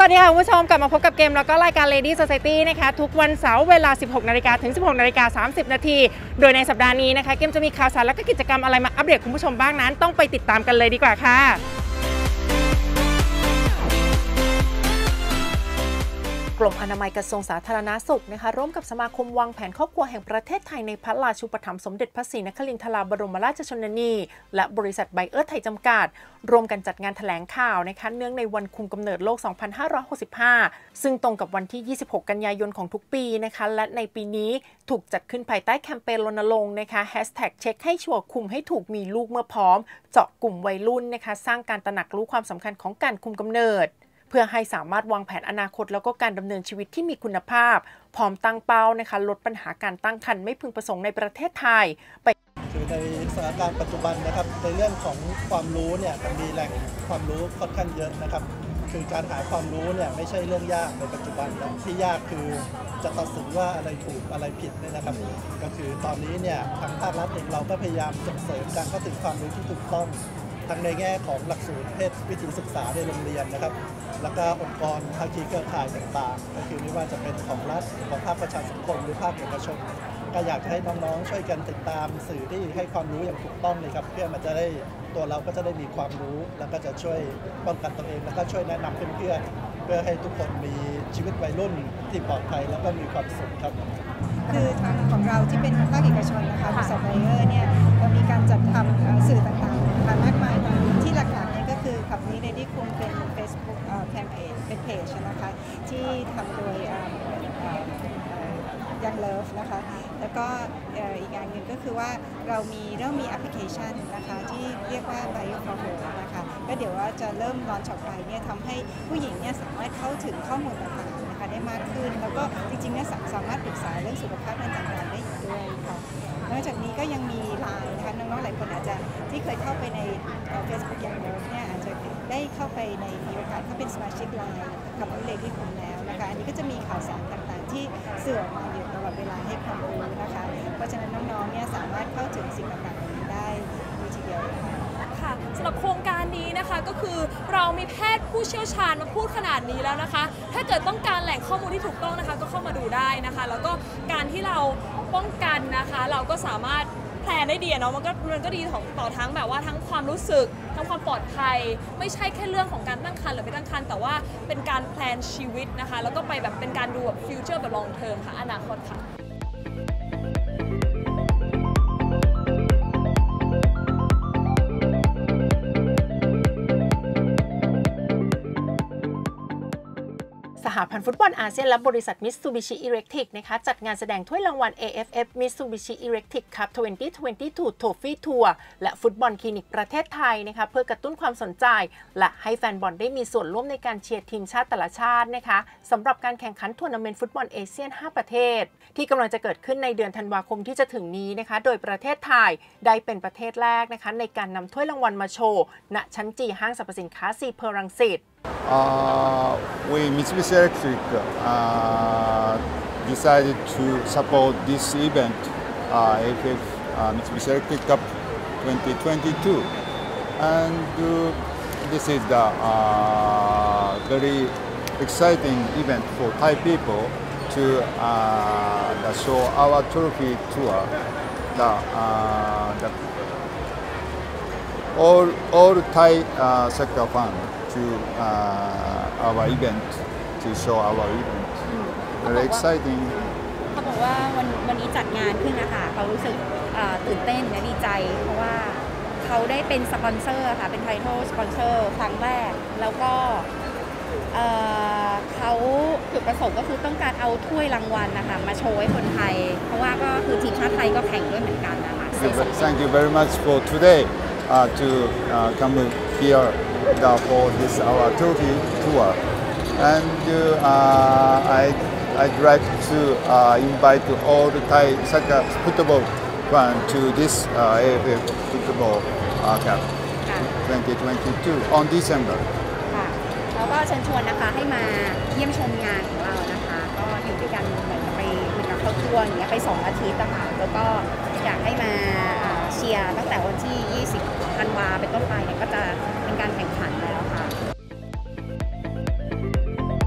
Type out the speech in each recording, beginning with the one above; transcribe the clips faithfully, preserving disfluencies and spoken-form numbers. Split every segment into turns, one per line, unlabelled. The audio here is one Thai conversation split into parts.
วัสดีค่ะคุณผู้ชมกลับมาพบกับเกมแล้วก็รายการ Lady Society นะคะทุกวันเสาร์เวลา สิบหกนาฬิกา ถึง สิบหกนาฬิกาสามสิบนาทีโดยในสัปดาห์นี้นะคะเกมจะมีข่าวสารและก็กิจกรรมอะไรมาอัปเดตคุณผู้ชมบ้างนั้นต้องไปติดตามกันเลยดีกว่าค่ะกรมอนามัยกระทรวงสาธารณสุขนะคะร่วมกับสมาคมวางแผนครอบครัวแห่งประเทศไทยในพระราชูปถัมภ์สมเด็จพระศรีนครินทราบรมราชชนนีและบริษัทไบเออร์ไทยจำกัดร่วมกันจัดงานแถลงข่าวนะคะเนื่องในวันคุมกำเนิดโลก สองพันห้าร้อยหกสิบห้า ซึ่งตรงกับวันที่ ยี่สิบหก กันยายนของทุกปีนะคะและในปีนี้ถูกจัดขึ้นภายใต้แคมเปญรณรงค์นะคะแฮชแท็กเช็คให้ชัวร์คุมให้ถูกมีลูกเมื่อพร้อมเจาะกลุ่มวัยรุ่นนะคะสร้างการตระหนักรู้ความสำคัญของการคุมกำเนิดเพื่อให้สามารถวางแผนอนาคตแล้วก็การดำเนินชีวิตที่มีคุณภาพพร้อมตั้งเป้านะคะลดปัญหาการตั้งครรภ์ไม่พึงประสงค์ในประเทศไทยไป
คือในสถานการณ์ปัจจุบันนะครับในเรื่องของความรู้เนี่ยมันมีแหล่งความรู้ค่อนข้างเยอะนะครับคือการหาความรู้เนี่ยไม่ใช่เรื่องยากในปัจจุบันนะที่ยากคือจะตัดสินว่าอะไรถูกอะไรผิดเนี่ยนะครับก็คือตอนนี้เนี่ยทางภาครัฐเองเราก็พยายามส่งเสริมการเข้าถึงความรู้ที่ถูกต้องทั้งในแง่ของหลักสูตรเพศวิถีศึกษาในโรงเรียนนะครับแล้วก็องค์กรภาคีเครือข่ายต่างๆก็คือไม่ว่าจะเป็นของรัฐของภาคประชาสังคมหรือภาคเอกชนก็อยากให้น้องๆช่วยกันติดตามสื่อที่ให้ความรู้อย่างถูกต้องเลยครับเพื่อมันจะได้ตัวเราก็จะได้มีความรู้แล้วก็จะช่วยป้องกันตัวเองแล้วก็ช่วยแนะนำเพื่อนๆเพื่อให้ทุกคนมีชีวิตวัยรุ่นที่ปลอดภัยแล้วก็มีความสุขครับ
คือทางของเราที่เป็นภาคเอกชนนะคะบริษัทไบเออร์เนี่ยเรามีการจัดทำสื่อต่างๆมากมายที่หลักๆเนี่ยก็คือขับนี้ Lady คุมเป็น Facebook แคมเปญเป็นเพจนะคะที่ทำโดยยังเลิฟนะคะแล้วก็อีกอย่างหนึ่งก็คือว่าเรามีเริ่มมีแอปพลิเคชันนะคะที่เรียกว่า Bio for Her นะคะก็เดี๋ยวว่าจะเริ่มลอนช์ออกไปเนี่ยทำให้ผู้หญิงเนี่ยสามารถเข้าถึงข้อมูลต่างๆนะคะได้มากขึ้นแล้วก็จริงๆเนี่ยสามารถปรึกษาเรื่องสุขภาพด้านต่างๆได้อีกด้วยค่ะนอกจากนี้ก็ยังมีไลน์นะคะน้องๆหลายคนอาจจะที่เคยเข้าไปใน Facebook ยังเลิฟเนี่ยอาจจะได้เข้าไปในมีโอกาสเข้าเป็นสมาชิกไลน์กับเลดี้คุมแล้วนะคะอันนี้ก็จะมีข่าวสารต่างๆที่สื่อออกมาอยู่ตลอดเวลาให้ความรู้นะคะเพราะฉะนั้นน้องๆเนี่ยสามารถเข้าถึงสิ่งต่างๆเหล่านี้ได้ดีทีเดียว
ค่ะสำหรับโครงการนี้นะคะก็คือเรามีแพทย์ผู้เชี่ยวชาญมาพูดขนาดนี้แล้วนะคะถ้าเกิดต้องการแหล่งข้อมูลที่ถูกต้องนะคะก็เข้ามาดูได้นะคะแล้วก็การที่เราป้องกันนะคะเราก็สามารถแพลนได้ดีเนาะมันก็มันก็ดีต่อทั้งแบบว่าทั้งความรู้สึกทั้งความปลอดภัยไม่ใช่แค่เรื่องของการตั้งครรภ์หรือไม่ตั้งครรภ์แต่ว่าเป็นการแพลนชีวิตนะคะแล้วก็ไปแบบเป็นการดูแบบฟิวเจอร์แบบลองเทอมค่ะอนาคตค่ะ
สหพันธ์ฟุตบอลอาเซียนและบริษัท Mitsubishi Electric นะคะจัดงานแสดงถ้วยรางวัล เอ เอฟ เอฟ Mitsubishi Electric Cup สองพันยี่สิบสอง Trophy Tour และฟุตบอลคลินิกประเทศไทยนะคะเพื่อกระตุ้นความสนใจและให้แฟนบอลได้มีส่วนร่วมในการเชียร์ทีมชาติแต่ละชาตินะคะสำหรับการแข่งขันทัวร์นาเมนต์ฟุตบอลเอเชียนห้าประเทศที่กำลังจะเกิดขึ้นในเดือนธันวาคมที่จะถึงนี้นะคะโดยประเทศไทยได้เป็นประเทศแรกนะคะในการนำถ้วยรางวัลมาโชว์ณชั้นจีห้างสรรพสินค้าซีเพอร์รังสิต
Uh, we Mitsubishi Electric uh, decided to support this event, uh, A F F uh, Mitsubishi Electric Cup twenty twenty-two, and uh, this is the uh, very exciting event for Thai people to uh, show our trophy tour. The, uh, the all all Thai uh, soccer fans.To uh, our event, to show our event. Very exciting.
เขาบอกว่าวันวันนี้จัดงานขึ้นนะคะเขารู้สึกตื่นเต้นและดีใจเพราะว่าเขาได้เป็นสปอนเซอร์ค่ะเป็นไททอลสปอนเซอร์ครั้งแรกแล้วก็เขาจุดประสงค์ก็คือต้องการเอาถ้วยรางวัลนะคะมาโชว์ให้คนไทยเพราะว่าก็คือทีมชาติไทยก็แข่งด้วยเหมือนกันนะคะ
Thank you very much for today uh, to uh, come here.The, for this our trophy tour, and uh, I I'd like to uh, invite all the Thai soccer football fans to this uh, A F F Football uh, Cup twenty twenty-two on December.
ค่ะแล้วก็เชิญชวนนะคะให้มาเยี่ยมชมงานของเรานะคะก็อยู่ด้วยกันเหมือนไปเหมือนกับเข้าทัวร์อย่างเงี้ยไปสองอาทิตย์นะคะแล้วก็อยากให้มาเชียร์ตั้งแต่วันที่ยี่สิบธันวาเป็นต้นไปเนี่ยก็จะเป็นการแข่งขันแล้วค่ะ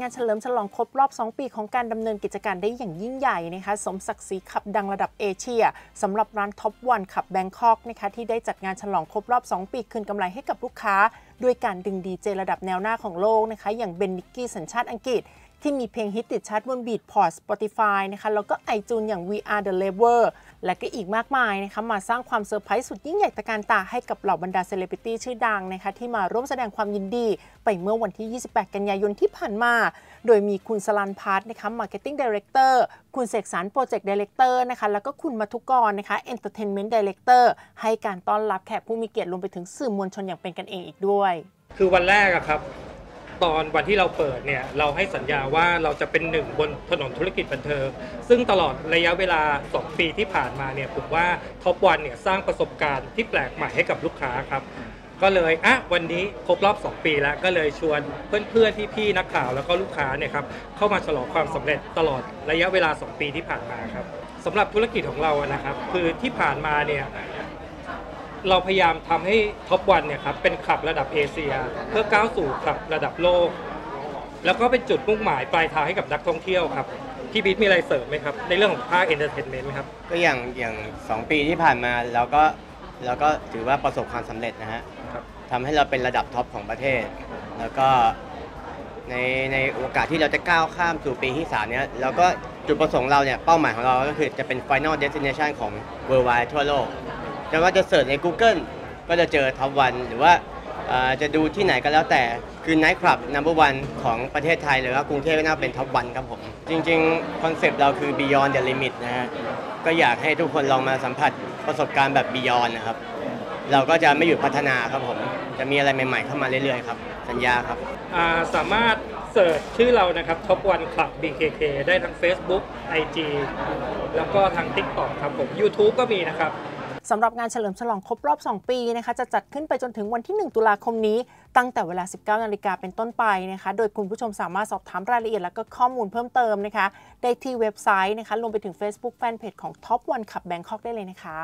านเฉลิมฉลองครบรอบสองปีของการดำเนินกิจการได้อย่างยิ่งใหญ่นะคะสมศักดิ์ศรีขับดังระดับเอเชียสำหรับร้านท็อปวันขับแบงคอกนะคะที่ได้จัดงานฉลองครบรอบสองปีคืนกำไรให้กับลูกค้าด้วยการดึงดีเจระดับแนวหน้าของโลกนะคะอย่างเบนนิกกี้สัญชาติอังกฤษที่มีเพลงฮิตติดชาร์ตบนบีทพอร์ต Spotify นะคะแล้วก็ iTunes อย่าง We Are The Label และก็อีกมากมายนะคะมาสร้างความเซอร์ไพรส์สุดยิ่งใหญ่ตระการตาให้กับเหล่าบรรดาเซเลบริตี้ชื่อดังนะคะที่มาร่วมแสดงความยินดีไปเมื่อวันที่ ยี่สิบแปด กันยายนที่ผ่านมาโดยมีคุณสลันพัฒน์นะคะ Marketing Director คุณเสกสรร Project Director นะคะแล้วก็คุณมัทุกรนะคะ Entertainment Director ให้การต้อนรับแขกผู้มีเกียรติรวมไปถึงสื่อมวลชนอย่างเป็นกันเองอีกด้วย
คือวันแรกอะครับตอนวันที่เราเปิดเนี่ยเราให้สัญญาว่าเราจะเป็นหนึ่งบนถนนธุรกิจบันเทิงซึ่งตลอดระยะเวลาสองปีที่ผ่านมาเนี่ยผมว่าท็อปวันเนี่ยสร้างประสบการณ์ที่แปลกใหม่ให้กับลูกค้าครับก็เลยอ่ะวันนี้ครบรอบสองปีแล้วก็เลยชวนเพื่อนๆพี่ๆนักข่าวแล้วก็ลูกค้าเนี่ยครับเข้ามาฉลองความสำเร็จตลอดระยะเวลาสองปีที่ผ่านมาครับสำหรับธุรกิจของเรานะครับคือที่ผ่านมาเนี่ยเราพยายามทำให้ท็อปวันเนี่ยครับเป็นคลับระดับเอเชียเพื่อก้าวสู่คลับระดับโลกแล้วก็เป็นจุดมุ่งหมายปลายทางให้กับนักท่องเที่ยวครับพี่บิ๊กมีอะไรเสริมไหมครับในเรื่องของภาคเอนเตอร์เทนเมนต์ครับ
ก็อย่างอย่างสองปีที่ผ่านมาเราก็เราก็ถือว่าประสบความสำเร็จนะฮะทำให้เราเป็นระดับท็อปของประเทศแล้วก็ในในโอกาสที่เราจะก้าวข้ามสู่ปีที่สามเนี้ยเราก็จุดประสงค์เราเนี่ยเป้าหมายของเราก็คือจะเป็น Final Destination ของ Worldwide ทั่วโลกจะว่าจะเสิร์ชใน Google ก็จะเจอท็อปวันหรือว่าจะดูที่ไหนก็แล้วแต่คือ Night Club Number One ของประเทศไทยหรือว่ากรุงเทพก็น่าเป็นท็อปวันครับผมจริงๆคอนเซปต์เราคือ Beyond the Limit นะฮะก็อยากให้ทุกคนลองมาสัมผัสประสบการณ์แบบ Beyond นะครับเราก็จะไม่หยุดพัฒนาครับผมจะมีอะไรใหม่ๆเข้ามาเรื่อยๆครับสัญญาครับ
สามารถเสิร์ชชื่อเรานะครับท็อปวันคลับ บี เค เค ได้ทั้ง Facebook ไอ จี แล้วก็ทาง TikTok ครับผม YouTube ก็มีนะครับ
สำหรับงานเฉลิมฉลองครบรอบสองปีนะคะจะจัดขึ้นไปจนถึงวันที่หนึ่งตุลาคมนี้ตั้งแต่เวลา สิบเก้านาฬิกาเป็นต้นไปนะคะโดยคุณผู้ชมสามารถสอบถามรายละเอียดและก็ข้อมูลเพิ่มเติมนะคะได้ที่เว็บไซต์นะคะรวมไปถึง Facebook Fanpage ของ Top One Club Bangkok ได้เลยนะคะ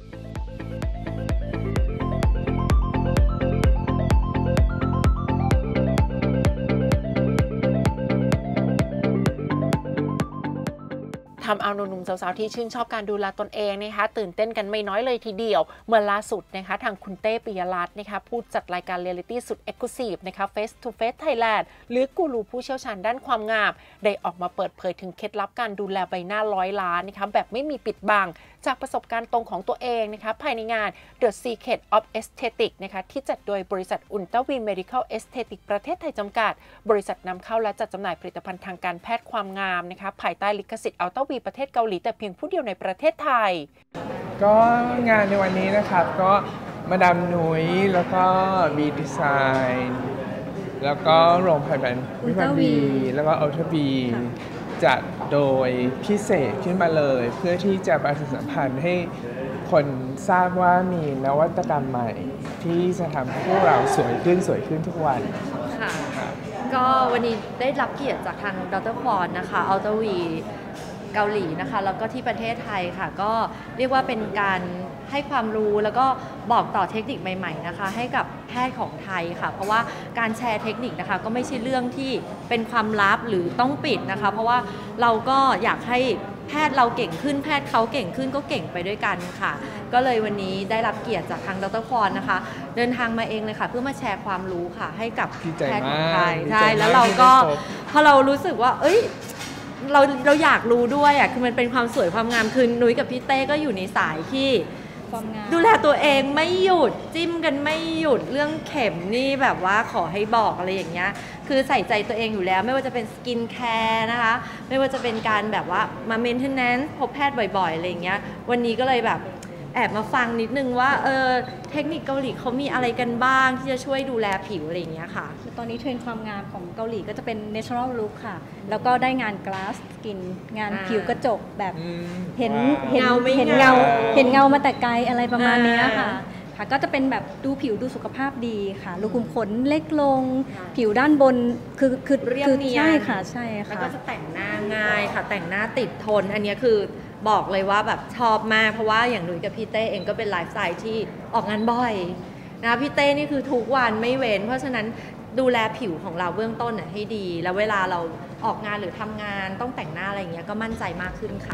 ทำเอาหนุ่มๆสาวๆที่ชื่นชอบการดูแลตนเองนะคะตื่นเต้นกันไม่น้อยเลยทีเดียวเมื่อล่าสุดนะคะทางคุณเต้ปิยรัตน์นะคะผู้จัดรายการเรียลลิตี้สุดเอ็กซ์คลูซีฟนะคะ Face to Face Thailand หรือกูรูผู้เชี่ยวชาญด้านความงามได้ออกมาเปิดเผยถึงเคล็ดลับการดูแลใบหน้าร้อยล้านนะคะแบบไม่มีปิดบังจากประสบการณ์ตรงของตัวเองนะคะภายในงาน The Secret of Aesthetic นะคะที่จัดโดยบริษัทอุลตราวี Medical Aesthetic ประเทศไทยจำกัดบริษัทนำเข้าและจัดจำหน่ายผลิตภัณฑ์ทางการแพทย์ความงามนะคะภายใต้ลิขสิทธิ์อัลตราวีประเทศเกาหลีแต่เพียงผู้เดียวในประเทศไทย
ก็งานในวันนี้นะครับก็มาดามนุ้ยแล้วก็บีดีไซน์แล้วก็โรงพยาบาลวิภาวีแล้วก็อัลตราวีจัดโดยพิเศษขึ้นมาเลยเพื่อที่จะประชาสัมพันธ์ให้คนทราบว่ามีนวัตกรรมใหม่ที่จะทำให้พวกเราสวยขึ้นสวยขึ้นทุกวัน
ค่ะก็วันนี้ได้รับเกียรติจากทางดร.ควอนนะคะอัลตราวีเกาหลีนะคะแล้วก็ที่ประเทศไทยค่ะก็เรียกว่าเป็นการให้ความรู้แล้วก็บอกต่อเทคนิคใหม่ๆนะคะให้กับแพทย์ของไทยค่ะเพราะว่าการแชร์เทคนิคนะคะก็ไม่ใช่เรื่องที่เป็นความลับหรือต้องปิดนะคะเพราะว่าเราก็อยากให้แพทย์เราเก่งขึ้นแพทย์เขาเก่งขึ้นก็เก่งไปด้วยกันค่ะก็เลยวันนี้ได้รับเกียรติจากทางดร.ควอนนะคะเดินทางมาเองเลยค่ะเพื่อมาแชร์ความรู้ค่ะให้กับแพทย์ของไทยใช่แล้วเราก็พอเรารู้สึกว่าเอ้ยเราเราอยากรู้ด้วยอ่ะคือมันเป็นความสวยความงามคือนุ้ยกับพี่เต้ก็อยู่ในสายที่ดูแลตัวเองไม่หยุดจิ้มกันไม่หยุดเรื่องเข็มนี่แบบว่าขอให้บอกอะไรอย่างเงี้ยคือใส่ใจตัวเองอยู่แล้วไม่ว่าจะเป็นสกินแคร์นะคะไม่ว่าจะเป็นการแบบว่ามาเมนเทนแนนซ์พบแพทย์บ่อยๆอะไรอย่างเงี้ยวันนี้ก็เลยแบบแอบมาฟังนิดนึงว่าเออเทคนิคเกาหลีเขามีอะไรกันบ้างที่จะช่วยดูแลผิวอะไรอย่างเงี้ยค่ะ
คือตอนนี้เทรนด์ความงามของเกาหลีก็จะเป็น natural look ค่ะแล้วก็ได้งาน glass skin งานผิวกระจกแบบเห็นเห็นเห็นเงาเห็นเงามาแต่ไกลอะไรประมาณนี้ค่ะค่ะก็จะเป็นแบบดูผิวดูสุขภาพดีค่ะรูขุมขนเล็กลงผิวด้านบนคือคือ
เรียบเนียน
ใช่ค่ะใช่ค่ะ
แล้วก็จะแต่งหน้าง่ายค่ะแต่งหน้าติดทนอันนี้คือบอกเลยว่าแบบชอบมากเพราะว่าอย่างหนุ่ยกับพี่เต้เองก็เป็นไลฟ์สไตล์ที่ออกงานบ่อยนะพี่เต้นี่คือทุกวันไม่เว้นเพราะฉะนั้นดูแลผิวของเราเบื้องต้นน่ะให้ดีแล้วเวลาเราออกงานหรือทำงานต้องแต่งหน้าอะไรอย่างเงี้ยก็มั่นใจมากขึ้นค่ะ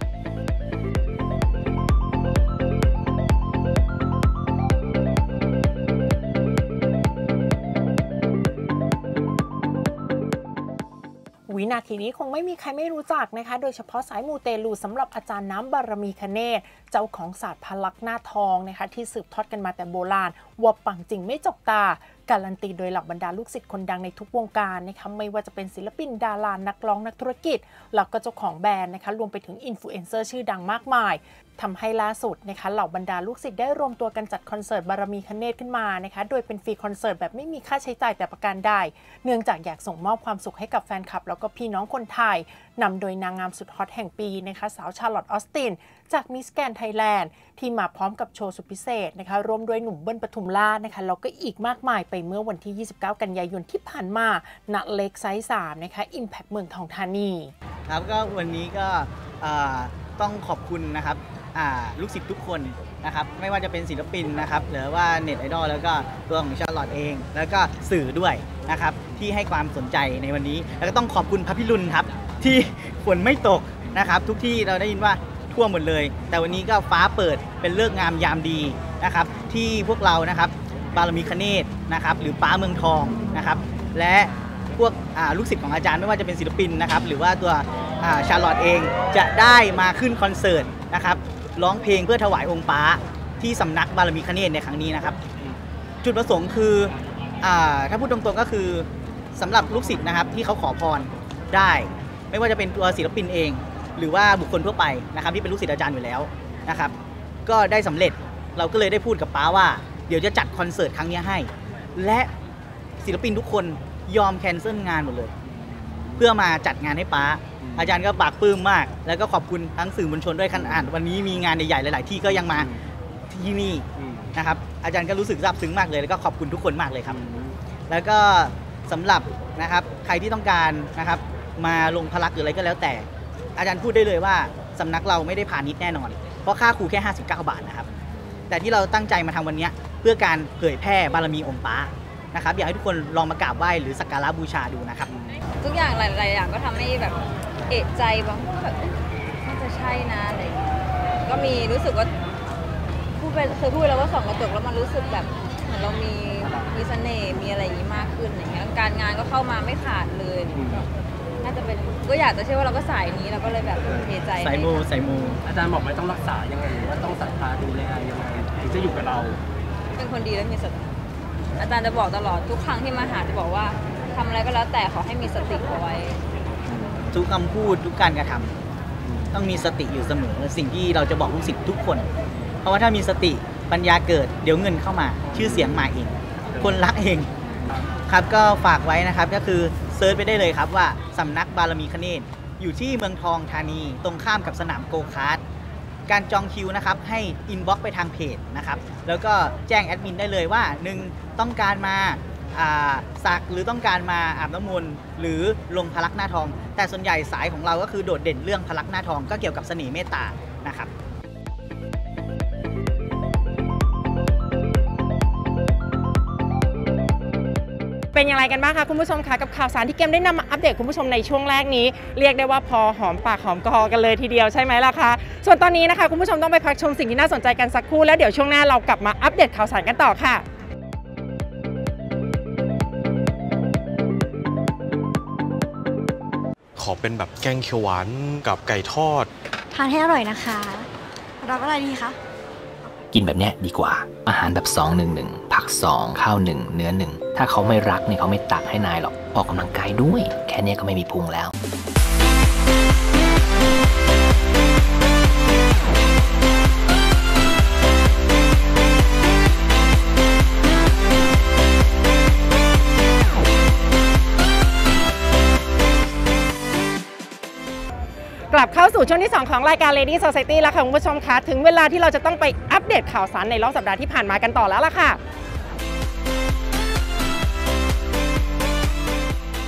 วินาทีนี้คงไม่มีใครไม่รู้จักนะคะโดยเฉพาะสายมูเตลูสำหรับอาจารย์น้ำบารมีคเนศเจ้าของศาสตร์พลักหน้าทองนะคะที่สืบทอดกันมาแต่โบราณว่าปังจริงไม่จกตาการันตีโดยเหล่าบรรดาลูกศิษย์คนดังในทุกวงการนะคะไม่ว่าจะเป็นศิลปินดารานักร้องนักธุรกิจแล้วก็เจ้าของแบรนด์นะคะรวมไปถึงอินฟลูเอนเซอร์ชื่อดังมากมายทำให้ล่าสุดนะคะเหล่าบรรดาลูกศิษย์ได้รวมตัวกันจัดคอนเสิร์ตบารมีคเนศขึ้นมานะคะโดยเป็นฟรีคอนเสิร์ตแบบไม่มีค่าใช้จ่ายแต่ประการใดเนื่องจากอยากส่งมอบความสุขให้กับแฟนคลับแล้วก็พี่น้องคนไทยนำโดยนางงามสุดฮอตแห่งปีนะคะสาวชาร์ลอตออสตินจากมิสแกรนด์ไทยแลนด์ที่มาพร้อมกับโชว์สุดพิเศษนะคะร่วมด้วยหนุ่มเบิ้ลปทุมราชนะคะแล้วก็อีกมากมายไปเมื่อวันที่ยี่สิบเก้ากันยายนที่ผ่านมาณเล็กไซส์สามนะคะอิมแพคเมืองทองธานี
ครับก็วันนี้ก็ต้องขอบคุณนะครับลูกศิษย์ทุกคนนะครับไม่ว่าจะเป็นศิลปินนะครับหรือว่าเน็ตไอดอลแล้วก็ตัวของชาร์ลอตเองแล้วก็สื่อด้วยนะครับที่ให้ความสนใจในวันนี้แล้วก็ต้องขอบคุณพระพิรุณครับที่ฝนไม่ตกนะครับทุกที่เราได้ยินว่าท่วมหมดเลยแต่วันนี้ก็ฟ้าเปิดเป็นฤกษ์งามยามดีนะครับที่พวกเรานะครับบารมีคเนศนะครับหรือป้าเมืองทองนะครับและพวกลูกศิษย์ของอาจารย์ไม่ว่าจะเป็นศิลปินนะครับหรือว่าตัวชาร์ลอตเองจะได้มาขึ้นคอนเสิร์ตนะครับร้องเพลงเพื่อถวายองค์ป้าที่สำนักบารมีคเนศในครั้งนี้นะครับจุดประสงค์คือถ้าพูดตรงๆก็คือสำหรับลูกศิษย์นะครับที่เขาขอพรได้ไม่ว่าจะเป็นตัวศิลปินเองหรือว่าบุคคลทั่วไปนะครับที่เป็นลูกศิษย์อาจารย์อยู่แล้วนะครับก็ได้สำเร็จเราก็เลยได้พูดกับป้าว่าเดี๋ยวจะจัดคอนเสิร์ตครั้งนี้ให้และศิลปินทุกคนยอมแคนเซิลงานหมดเลยเพื่อมาจัดงานให้ป้าอาจารย์ก็ปากปลื้มมากแล้วก็ขอบคุณทั้งสื่อมวลชนด้วยขนาดวันนี้มีงานใหญ่ๆหลายๆที่ก็ยังมาที่นี่นะครับอาจารย์ก็รู้สึกซาบซึ้งมากเลยแล้วก็ขอบคุณทุกคนมากเลยครับแล้วก็สำหรับนะครับใครที่ต้องการนะครับมาลงพลักหรืออะไรก็แล้วแต่อาจารย์พูดได้เลยว่าสำนักเราไม่ได้พาณิชย์แน่นอนเพราะค่าครูแค่ห้าสิบเก้าบาทนะครับแต่ที่เราตั้งใจมาทำวันนี้เพื่อการเผยแพร่บารมีองค์ป้านะครับอยากให้ทุกคนลองมากราบไหว้หรือสักการะบูชาดูนะครับ
ทุกอย่างหลายๆอย่างก็ทำให้แบบเอะใจบางแบบน่าจะใช่นะอะไรก็มีรู้สึกว่าพูดไปเคยพูดแล้วว่าส่องกระจกแล้วมันรู้สึกแบบเหมือนเรามีมีเสน่ห์มีอะไรอย่างนี้มากขึ้นอย่างเงี้ยการงานก็เข้ามาไม่ขาดเลยน่าจะเป็นก็อยากจะเชื่อว่าเราก็สายนี้เราก็เลยแบบเอะใจ
สายมูสายมู
อาจารย์บอกไม่ต้องรักษายังไงหรือว่าต้องศรัทธาดูแลยังไงถึงจะอยู่กับเรา
เป็นคนดีและมีสติอาจารย์จะบอกตลอดทุกครั้งที่มาหาจะบอกว่าทำอะไรก็แล้วแต่ขอให้มีสติเอาไว้
ทุกคำพูดทุกการกระทำต้องมีสติอยู่เสมอสิ่งที่เราจะบอกลูกศิษย์ทุกคนเพราะว่าถ้ามีสติปัญญาเกิดเดี๋ยวเงินเข้ามาชื่อเสียงมาเองคนรักเองครับก็ฝากไว้นะครับก็คือเซิร์ชไปได้เลยครับว่าสำนักบารมีคเนศอยู่ที่เมืองทองธานีตรงข้ามกับสนามโกคาร์ทการจองคิวนะครับให้อินบ็อกซ์ไปทางเพจนะครับแล้วก็แจ้งแอดมินได้เลยว่าหนึ่งต้องการมาสักหรือต้องการมาอาบน้ำมนต์หรือลงพลักหน้าทองแต่ส่วนใหญ่สายของเราก็คือโดดเด่นเรื่องพลักหน้าทองก็เกี่ยวกับเสน่ห์เมตตานะครับ
เป็นอย่างไรกันบ้างคะคุณผู้ชมคะกับข่าวสารที่เกมได้นำมาอัปเดตคุณผู้ชมในช่วงแรกนี้เรียกได้ว่าพอหอมปากหอมคอกันเลยทีเดียวใช่ไหมล่ะคะส่วนตอนนี้นะคะคุณผู้ชมต้องไปพักชมสิ่งที่น่าสนใจกันสักครู่แล้วเดี๋ยวช่วงหน้าเรากลับมาอัปเดตข่าวสารกันต่อค่ะ
ขอเป็นแบบแกงเขียวหวานกับไก่ทอด
ทานให้อร่อยนะคะรับอะไรดีคะ
กินแบบเนี้ยดีกว่าอาหารแบบสอง หนึ่ง หนึ่งผักสองข้าวหนึ่งเนื้อหนึ่งถ้าเขาไม่รักเนี่ยเขาไม่ตักให้นายหรอกออกกำลังกายด้วยแค่นี้ก็ไม่มีพุงแล้ว
กลับเข้าสู่ช่วงที่สองของรายการ Lady Society แล้วค่ะคุณผู้ชมคะถึงเวลาที่เราจะต้องไปอัปเดตข่าวสารในรอบสัปดาห์ที่ผ่านมากันต่อแล้วล่ะค่ะ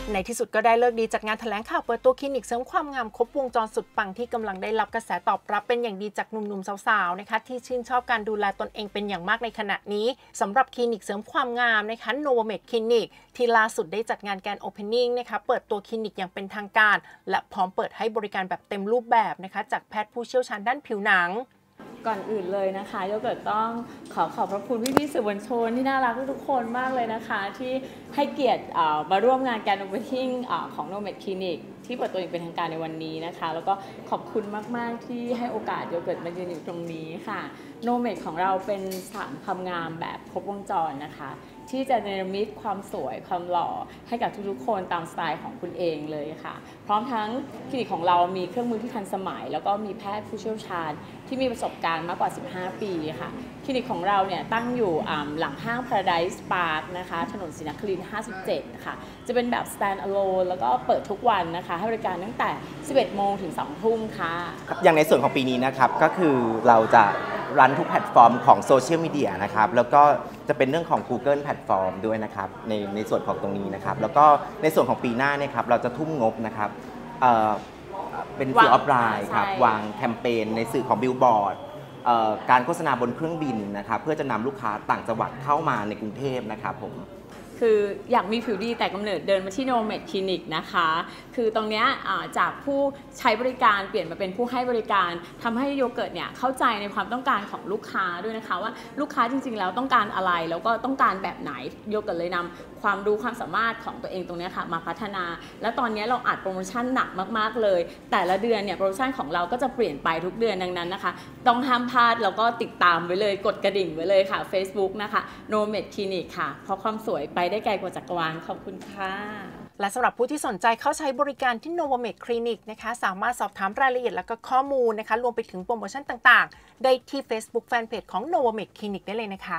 ในที่สุดก็ได้เลิกดีจากงานแถลงข่าวเปิดตัวคลินิกเสริมความงามครบวงจรสุดปังที่กำลังได้รับกระแสตอบรับเป็นอย่างดีจากหนุ่มๆสาวๆนะคะที่ชื่นชอบการดูแลตนเองเป็นอย่างมากในขณะนี้สำหรับคลินิกเสริมความงามนะคะ Novomed Clinic ที่ล่าสุดได้จัดงานแกรนด์โอเพนนิ่งนะคะเปิดตัวคลินิกอย่างเป็นทางการและพร้อมเปิดให้บริการแบบเต็มรูปแบบนะคะจากแพทย์ผู้เชี่ยวชาญด้านผิวหนัง
ก่อนอื่นเลยนะคะโยเกิร์ตต้องขอขอบพระคุณพี่ๆสื่อมวลชนที่น่ารักทุกคนมากเลยนะคะที่ให้เกียรติมาร่วมงานแกรนด์โอเพนนิ่งของ Novomed Clinic ที่เปิดตัวอย่างเป็นทางการในวันนี้นะคะแล้วก็ขอบคุณมากๆที่ให้โอกาสโยเกิร์ตมายืนอยู่ตรงนี้ค่ะ Novomed ของเราเป็นสถานความงามแบบครบวงจรนะคะที่จะเนรมิตความสวยความหล่อให้กับทุกๆคนตามสไตล์ของคุณเองเลยค่ะพร้อมทั้งคลินิกของเรามีเครื่องมือที่ทันสมัยแล้วก็มีแพทย์ผู้เชี่ยวชาญที่มีประสบการณ์มากกว่าสิบห้าปีค่ะคลินิกของเราเนี่ยตั้งอยู่หลังห้าง Paradise Park นะคะถนนศรีนครินทร์ห้าสิบเจ็ดค่ะจะเป็นแบบ stand alone แล้วก็เปิดทุกวันนะคะให้บริการตั้งแต่สิบเอ็ดโมงถึงสองทุ่มค่ะ
อย่างในส่วนของปีนี้นะครับก็คือเราจะรันทุกแพลตฟอร์มของโซเชียลมีเดียนะครับแล้วก็จะเป็นเรื่องของ Google แพลตฟอร์มด้วยนะครับในในส่วนของตรงนี้นะครับแล้วก็ในส่วนของปีหน้าเนี่ยครับเราจะทุ่มงบนะครับเอ่อเป็นสื่อออฟไลน์ครับวางแคมเปญในสื่อของบิลบอร์ดการโฆษณาบนเครื่องบินนะครับเพื่อจะนำลูกค้าต่างจังหวัดเข้ามาในกรุงเทพนะครับผม
คืออยากมีผิวดีแต่กำเนิดเดินมาที่ Novomed Clinic นะคะคือตรงนี้จากผู้ใช้บริการเปลี่ยนมาเป็นผู้ให้บริการทำให้โยเกิร์ตเนี่ยเข้าใจในความต้องการของลูกค้าด้วยนะคะว่าลูกค้าจริงๆแล้วต้องการอะไรแล้วก็ต้องการแบบไหนโยเกิร์ตเลยนำความรู้ความสามารถของตัวเองตรงนี้ค่ะมาพัฒนาและตอนนี้เราอัดโปรโมชั่นหนักมากๆเลยแต่ละเดือนเนี่ยโปรโมชั่นของเราก็จะเปลี่ยนไปทุกเดือนดังนั้นนะคะต้องห้ามพลาดแล้วก็ติดตามไว้เลยกดกระดิ่งไว้เลยค่ะ Facebook นะคะ Novomed Clinic ค่ะเพราะความสวยไปได้ไกลกว่าจักรวาลขอบคุณค่ะ
และสำหรับผู้ที่สนใจเข้าใช้บริการที่ Novomed Clinic นะคะสามารถสอบถามรายละเอียดและก็ข้อมูลนะคะรวมไปถึงโปรโมชั่นต่างๆได้ที่ Facebook Fanpage ของ Novomed Clinic ได้เลยนะคะ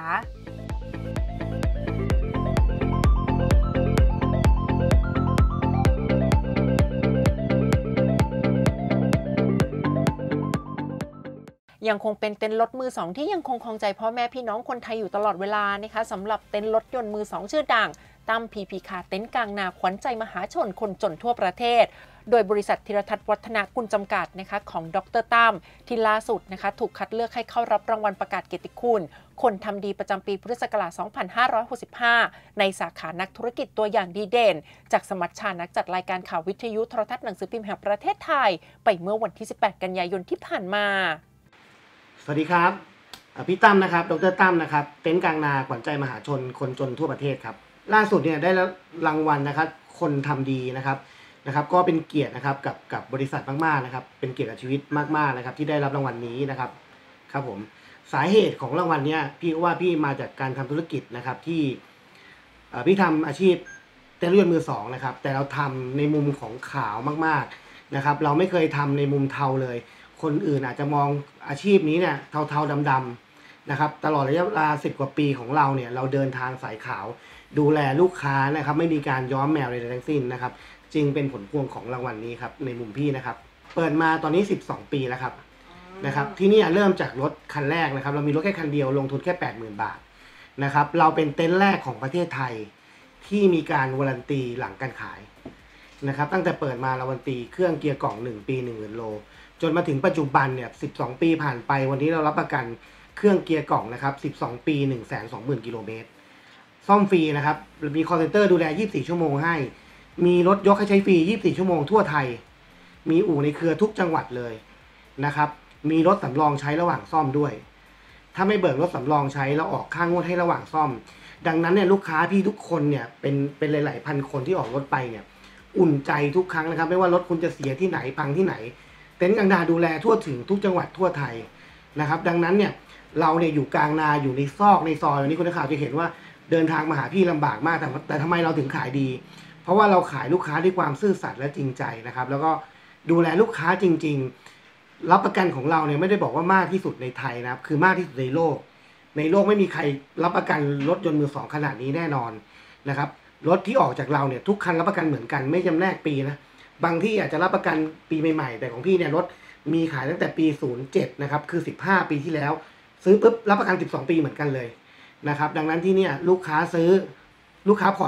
ยังคงเป็นเต็นท์รถมือสองที่ยังคงครองใจพ่อแม่พี่น้องคนไทยอยู่ตลอดเวลานะคะสำหรับเต็นท์รถยนต์มือสองชื่อดังตั้ม พี พี คาร์ เต็นท์กลางนาขวัญใจมหาชนคนจนทั่วประเทศโดยบริษัทธีรทัศน์วัฒนกุลจำกัดนะคะของดร.ตั้มที่ล่าสุดนะคะถูกคัดเลือกให้เข้ารับรางวัลประกาศเกียรติคุณคนทำดีประจำปีพุทธศักราช สองพันห้าร้อยหกสิบห้า ในสาขานักธุรกิจตัวอย่างดีเด่นจากสมัชชานักจัดรายการข่าววิทยุโทรทัศน์หนังสือพิมพ์แห่งประเทศไทยไปเมื่อวันที่สิบแปดกันยายนที่ผ่านมา
สวัสดีครับพี่ตั้มนะครับดร.ตั้มนะครับเต็นท์กลางนาขวัญใจมหาชนคนจนทั่วประเทศครับล่าสุดเนี่ยได้รางวัลนะครับคนทำดีนะครับนะครับก็เป็นเกียรตินะครับกับกับบริษัทมากๆนะครับเป็นเกียรติกับชีวิตมากๆนะครับที่ได้รับรางวัลนี้นะครับครับผมสาเหตุของรางวัลเนี้ยพี่ว่าพี่มาจากการทำธุรกิจนะครับที่พี่ทำอาชีพเต็นท์รถยนต์มือสองนะครับแต่เราทำในมุมของขาวมากๆนะครับเราไม่เคยทำในมุมเทาเลยคนอื่นอาจจะมองอาชีพนี้เนี่ยเทาๆดำๆนะครับตลอดระยะเวลาสิบกว่าปีของเราเนี่ยเราเดินทางสายขาวดูแลลูกค้านะครับไม่มีการย้อมแมวใดๆทั้งสิ้นนะครับจึงเป็นผลพวงของรางวัลนี้ครับในมุมพี่นะครับเปิดมาตอนนี้สิบสองปีแล้วครับนะครับที่นี่เริ่มจากรถคันแรกนะครับเรามีรถแค่คันเดียวลงทุนแค่ แปดหมื่น บาทนะครับเราเป็นเต็นท์แรกของประเทศไทยที่มีการวารันตีหลังการขายนะครับตั้งแต่เปิดมาเราวารันตีเครื่องเกียร์กล่องหนึ่งปี หนึ่งหมื่น โลจนมาถึงปัจจุบันเนี่ยสิบสองปีผ่านไปวันนี้เรารับประกันเครื่องเกียร์กล่องนะครับสิบสองปี หนึ่งแสนสองหมื่น กิโลเมตรซ่อมฟรีนะครับมีคอลเซ็นเตอร์ดูแลยี่สิบสี่ชั่วโมงให้มีรถยกให้ใช้ฟรียี่สิบสี่ชั่วโมงทั่วไทยมีอู่ในเครือทุกจังหวัดเลยนะครับมีรถสำรองใช้ระหว่างซ่อมด้วยถ้าไม่เบิกรถสำรองใช้เราออกค่างวดให้ระหว่างซ่อมดังนั้นเนี่ยลูกค้าพี่ทุกคนเนี่ยเป็นเป็นหลายๆพันคนที่ออกรถไปเนี่ยอุ่นใจทุกครั้งนะครับไม่ว่ารถคุณจะเสียที่ไหนพังที่ไหนเต็นท์กลางนาดูแลทั่วถึงทุกจังหวัดทั่วไทยนะครับดังนั้นเนี่ยเราเนี่ยอยู่กลางนาอยู่ในซอกในซอยวันนี้คุณนักข่าวจะเห็นว่าเดินทางมาหาพี่ลำบากมากแต่แต่ทำไมเราถึงขายดีเพราะว่าเราขายลูกค้าด้วยความซื่อสัตย์และจริงใจนะครับแล้วก็ดูแลลูกค้าจริงๆรับประกันของเราเนี่ยไม่ได้บอกว่ามากที่สุดในไทยนะครับคือมากที่สุดในโลกในโลกไม่มีใครรับประกันรถยนต์มือสองขนาดนี้แน่นอนนะครับรถที่ออกจากเราเนี่ยทุกคันรับประกันเหมือนกันไม่จำแนกปีนะบางที่อาจจะรับประกันปีใหม่ๆแต่ของพี่เนี่ยรถมีขายตั้งแต่ปีศูนย์เจ็ดนะครับคือสิบห้าปีที่แล้วซื้อปุ๊บรับประกันสิบสองปีเหมือนกันเลยนะครับดังนั้นที่เนี่ยลูกค้าซื้อลูกค้าผ่อน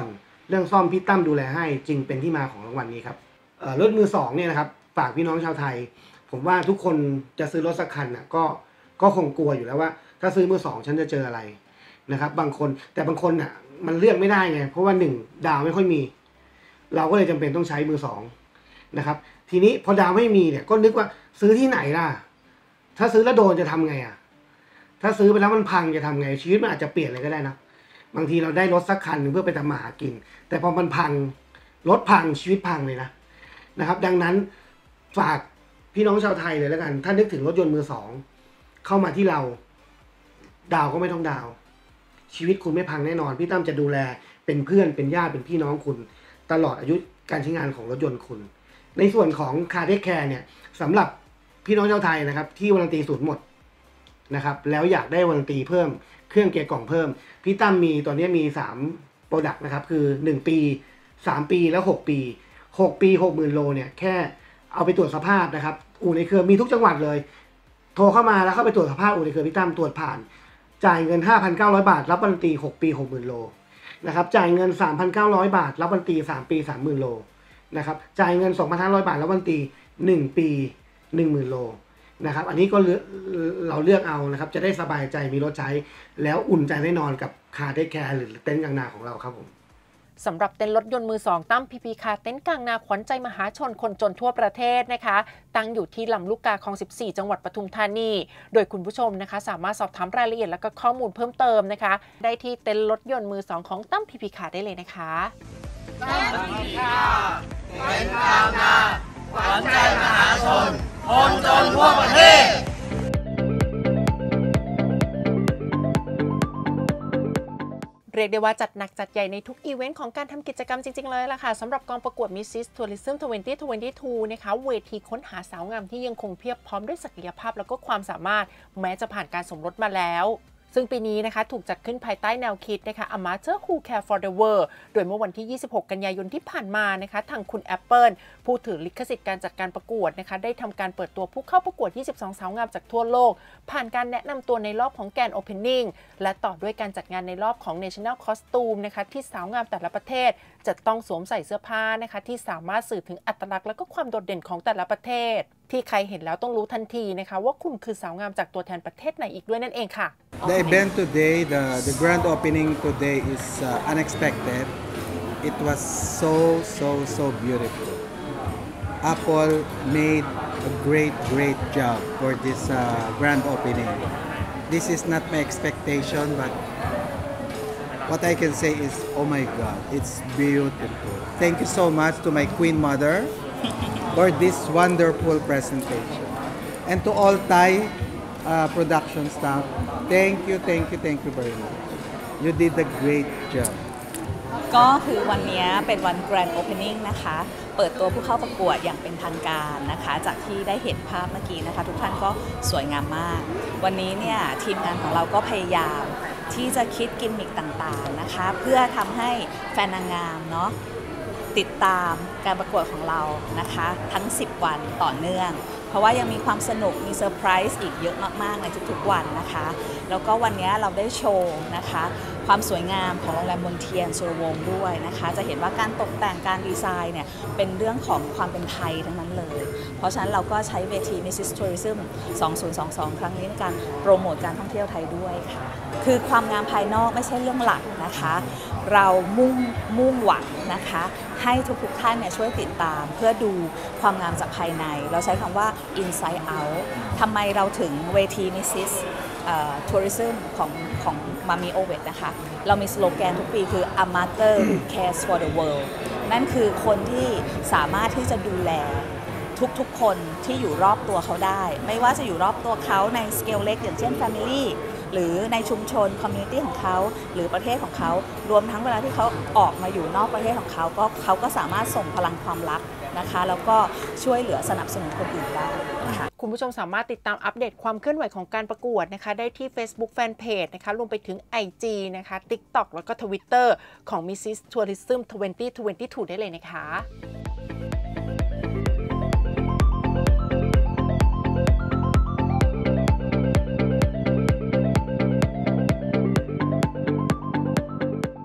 เรื่องซ่อมพี่ตั้มดูแลให้จึงเป็นที่มาของรางวัลนี้ครับรถมือสองเนี่ยนะครับฝากพี่น้องชาวไทยผมว่าทุกคนจะซื้อรถสักคันน่ะก็ก็คงกลัวอยู่แล้วว่าถ้าซื้อมือสองฉันจะเจออะไรนะครับบางคนแต่บางคนน่ะมันเลือกไม่ได้ไงเพราะว่าหนึ่งดาวไม่ค่อยมีเราก็เลยจำเป็นต้องใช้มือสองนะครับทีนี้พอดาวไม่มีเนี่ยก็นึกว่าซื้อที่ไหนล่ะถ้าซื้อแล้วโดนจะทำไงอ่ะถ้าซื้อไปแล้วมันพังจะทำไงชีวิตมันอาจจะเปลี่ยนเลยก็ได้นะบางทีเราได้รถสักคันเพื่อไปทำมาหากินแต่พอมันพังรถพังชีวิตพังเลยนะนะครับดังนั้นฝากพี่น้องชาวไทยเลยแล้วกันถ้านึกถึงรถยนต์มือสองเข้ามาที่เราดาวก็ไม่ต้องดาวชีวิตคุณไม่พังแน่นอนพี่ตั้มจะดูแลเป็นเพื่อนเป็นญาติเป็นพี่น้องคุณตลอดอายุการใช้งานของรถยนต์คุณในส่วนของคาร์เทคแคร์เนี่ยสำหรับพี่น้องชาวไทยนะครับที่วารันตีศูนย์หมดนะครับแล้วอยากได้วารันตีเพิ่มเครื่องเกียร์กล่องเพิ่มพี่ตั้มมีตอนนี้มีสามโปรดักต์นะครับคือหนึ่งปีสามปีแล้วหกปีหกปี หกหมื่น โลเนี่ยแค่เอาไปตรวจสภาพนะครับอู่ในเครือมีทุกจังหวัดเลยโทรเข้ามาแล้วเข้าไปตรวจสภาพอู่ในเครือพี่ตั้มตรวจผ่านจ่ายเงิน ห้าพันเก้าร้อย บาทรับวารันตีหกปี หกหมื่น โลนะครับจ่ายเงิน สามพันเก้าร้อย บาทรับวารันตีสามปี สามหมื่น โลนะครับจ่ายเงิน สองพันห้าร้อย บาทรับวารันตีหนึ่งปี หนึ่งหมื่น โลนะครับอันนี้ก็เราเลือกเอานะครับจะได้สบายใจมีรถใช้แล้วอุ่นใจได้นอนกับคาร์เทคแคร์หรือเต็นท์กลางนาของเราครับผม
สำหรับเต็นท์รถยนต์มือสองตั้ม พี พี คาร์เต็นท์กลางนาขวัญใจมหาชนคนจนทั่วประเทศนะคะตั้งอยู่ที่ลำลูกกาคลองสิบสี่จังหวัดปทุมธานีโดยคุณผู้ชมนะคะสามารถสอบถามรายละเอียดและก็ข้อมูลเพิ่มเติมนะคะได้ที่เต็นท์รถยนต์มือสองของตั้ม พี พี คาร์ได้เลยนะคะตั้ม พี พี คาร์เต็นท์กลางนาขวัญใจมหาชนคนจนทั่วประเทศเรียกได้ว่าจัดหนักจัดใหญ่ในทุกอีเวนต์ของการทำกิจกรรมจริงๆเลยล่ะค่ะสำหรับกองประกวด Missis Tourism สองพันยี่สิบสองนะคะเวทีค้นหาสาวงามที่ยังคงเพียบพร้อมด้วยศักยภาพแล้วก็ความสามารถแม้จะผ่านการสมรสมาแล้วซึ่งปีนี้นะคะถูกจัดขึ้นภายใต้แนวคิดนะคะ A Mother Who Care for the World โดยเมื่อวันที่ยี่สิบหกกันยายนที่ผ่านมานะคะทางคุณ Apple ผู้ถือลิขสิทธิ์การจัดการประกวดนะคะได้ทำการเปิดตัวผู้เข้าประกวดยี่สิบสองสาวงามจากทั่วโลกผ่านการแนะนำตัวในรอบของแกรนด์ Opening และต่อด้วยการจัดงานในรอบของ National Costume นะคะที่สาวงามแต่ละประเทศจะต้องสวมใส่เสื้อผ้านะคะที่สามารถสื่อถึงอัตลักษณ์และก็ความโดดเด่นของแต่ละประเทศที่ใครเห็นแล้วต้องรู้ทันทีนะคะว่าคุณคือสาวงามจากตัวแทนประเทศไหนอีกด้วยนั่นเองค่ะ
The event today, the the grand opening today is uh, unexpected. It was so so so beautiful. Apple made a great great job for this uh, grand opening. This is not my expectation, but what I can say is, oh my God, it's beautiful. Thank you so much to my Queen Mother for this wonderful presentation. And to all Thai uh, production staff, thank you, thank you, thank you very much. You did a great job.
ก็คือวันนี้เป็นวัน Grand Opening นะคะเปิดตัวผู้เข้าประกวดอย่างเป็นทางการนะคะจากที่ได้เห็นภาพเมื่อกี้นะคะทุกท่านก็สวยงามมากวันนี้เนี่ยทีมงานของเราก็พยายามที่จะคิดกิมมิคต่างๆนะคะเพื่อทำให้แฟนนางงามเนาะติดตามการประกวดของเรานะคะทั้งสิบวันต่อเนื่องเพราะว่ายังมีความสนุกมีเซอร์ไพรส์อีกเยอะมากๆในทุกๆวันนะคะแล้วก็วันนี้เราได้โชว์นะคะความสวยงามของโรงแรมมนเทียนสุรวงศ์ด้วยนะคะจะเห็นว่าการตกแต่งการดีไซน์เนี่ยเป็นเรื่องของความเป็นไทยทั้งนั้นเลยเพราะฉะนั้นเราก็ใช้เวที Missis Tourism สองพันยี่สิบสอง ครั้งนี้ในการโปรโมทการท่องเที่ยวไทยด้วยค่ะคือความงามภายนอกไม่ใช่เรื่องหลักนะคะเรามุ่งมุ่งหวังนะคะให้ทุกๆท่านเนี่ยช่วยติดตามเพื่อดูความงามจากภายในเราใช้คำว่า inside out ทำไมเราถึงเวที Missis Tourism ของของมามีโอเวตนะคะเรามีสโลแกนทุกปีคือ A Mother Who Cares for the World นั่นคือคนที่สามารถที่จะดูแลทุกๆคนที่อยู่รอบตัวเขาได้ไม่ว่าจะอยู่รอบตัวเขาในสเกลเล็กอย่างเช่น Family หรือในชุมชนคอมมูนิตี้ของเขาหรือประเทศของเขารวมทั้งเวลาที่เขาออกมาอยู่นอกประเทศของเขาก็เขาก็สามารถส่งพลังความรักนะคะแล้วก็ช่วยเหลือสนับสนุนคนอื่นได้ค่ะ
คุณผู้ชมสามารถติดตามอัปเดตความเคลื่อนไหวของการประกวดนะคะได้ที่ Facebook Fanpage นะคะรวมไปถึง ไอ จี นะคะ TikTok แล้วก็ Twitter ของ Missis Tourism สองพันยี่สิบสองได้เลยนะคะย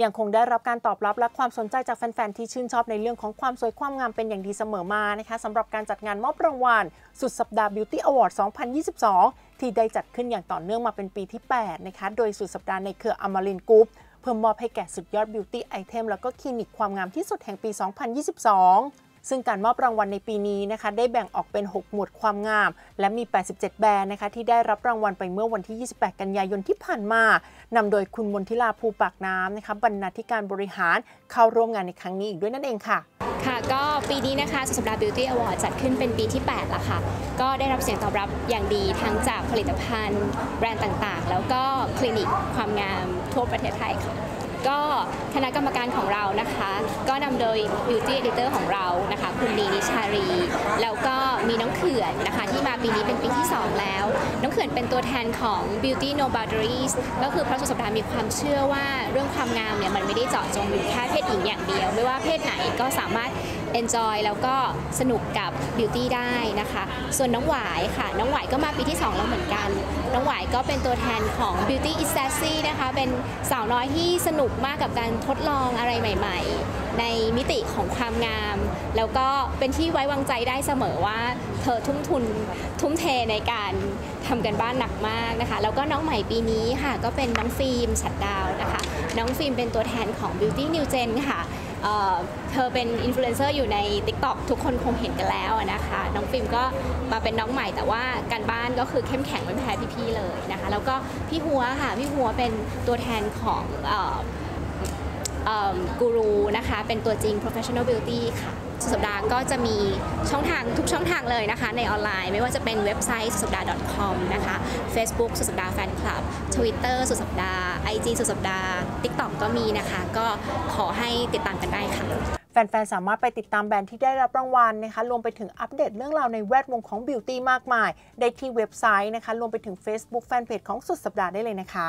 ยังคงได้รับการตอบรับและความสนใจจากแฟนๆที่ชื่นชอบในเรื่องของความสวยความงามเป็นอย่างดีเสมอมานะคะสำหรับการจัดงานมอบรางวัลสุดสัปดาห์ Beauty Award สองพันยี่สิบสอง ที่ได้จัดขึ้นอย่างต่อเนื่องมาเป็นปีที่แปดนะคะโดยสุดสัปดาห์ในเครืออมรินทร์กรุ๊ปเพื่อมอบให้แก่สุดยอด Beauty Item แล้วก็คลินิกความงามที่สุดแห่งปี สองพันยี่สิบสองซึ่งการมอบรางวัลในปีนี้นะคะได้แบ่งออกเป็นหกหมวดความงามและมีแปดสิบเจ็ดแบรนด์นะคะที่ได้รับรางวัลไปเมื่อวันที่ยี่สิบแปดกันยายนที่ผ่านมานำโดยคุณมนทิลาภูปากน้ำนะคะบรรณาธิการบริหารเข้าร่วมงานในครั้งนี้อีกด้วยนั่นเองค่ะ
ค่ะก็ปีนี้นะคะสุดสัปดาห์ Beauty Award จัดขึ้นเป็นปีที่แปดแล้วค่ะก็ได้รับเสียงตอบรับอย่างดีทั้งจากผลิตภัณฑ์แบรนด์ต่างๆแล้วก็คลินิกความงามทั่วประเทศไทยค่ะก็คณะกรรมการของเรานะคะก็นำโดย Beauty Editor ของเรานะคะคุณลีนิชารีแล้วก็มีน้องเขื่อนนะคะที่มาปีนี้เป็นปีที่สองแล้วน้องเขื่อนเป็นตัวแทนของ Beauty No Boundaries ก็คือเพราะสุดสัปดาห์มีความเชื่อว่าเรื่องความงามเนี่ยมันไม่ได้เจาะจงอยู่แค่เพศหญิงอย่างเดียวไม่ว่าเพศไหนก็สามารถ enjoy แล้วก็สนุกกับ beauty ได้นะคะส่วนน้องหวายค่ะน้องหวายก็มาปีที่สองแล้วเหมือนกันน้องหวายก็เป็นตัวแทนของ Beauty is Sassy นะคะเป็นสาวน้อยที่สนุกมากกับการทดลองอะไรใหม่ๆในมิติของความงามแล้วก็เป็นที่ไว้วางใจได้เสมอว่าเธอทุ่มทุนทุ่มเทในการทำกันบ้านหนักมากนะคะแล้วก็น้องใหม่ปีนี้ค่ะก็เป็นน้องฟิล์มฉัตรดาวนะคะน้องฟิล์มเป็นตัวแทนของ Beauty New Gen ค่ะเอ่อเธอเป็นอินฟลูเอนเซอร์อยู่ใน ติ๊กต็อก ทุกคนคงเห็นกันแล้วนะคะน้องฟิล์มก็มาเป็นน้องใหม่แต่ว่าการบ้านก็คือเข้มแข็งไม่แพ้พี่ๆเลยนะคะแล้วก็พี่หัวค่ะพี่หัวเป็นตัวแทนของเอ่อกูรูนะคะเป็นตัวจริง Professional Beauty ค่ะสุดสัปดาห์ก็จะมีช่องทางทุกช่องทางเลยนะคะในออนไลน์ไม่ว่าจะเป็นเว็บไซต์สุดสัปดาห์ .com นะคะ Facebook สุดสัปดาห์แฟนคลับ Twitter สุดสัปดาห์ ไอ จี สุดสัปดาห์ ติ๊กต็อก ก็มีนะคะก็ขอให้ติดตามกันได้ค่ะ
แฟนๆสามารถไปติดตามแบรนด์ที่ได้รับรางวัลนะคะรวมไปถึงอัปเดตเรื่องราวในแวดวงของ Beauty มากมายได้ที่เว็บไซต์นะคะรวมไปถึง Facebook Fanpage ของสุดสัปดาห์ได้เลยนะคะ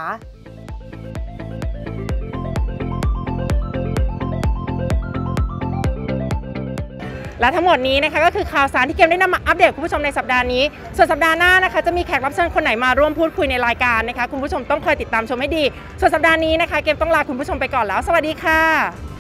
และทั้งหมดนี้นะคะก็คือข่าวสารที่เกมได้นำมาอัปเดตคุณผู้ชมในสัปดาห์นี้ส่วนสัปดาห์หน้านะคะจะมีแขกรับเชิญคนไหนมาร่วมพูดคุยในรายการนะคะคุณผู้ชมต้องคอยติดตามชมให้ดีส่วนสัปดาห์นี้นะคะเกมต้องลาคุณผู้ชมไปก่อนแล้วสวัสดีค่ะ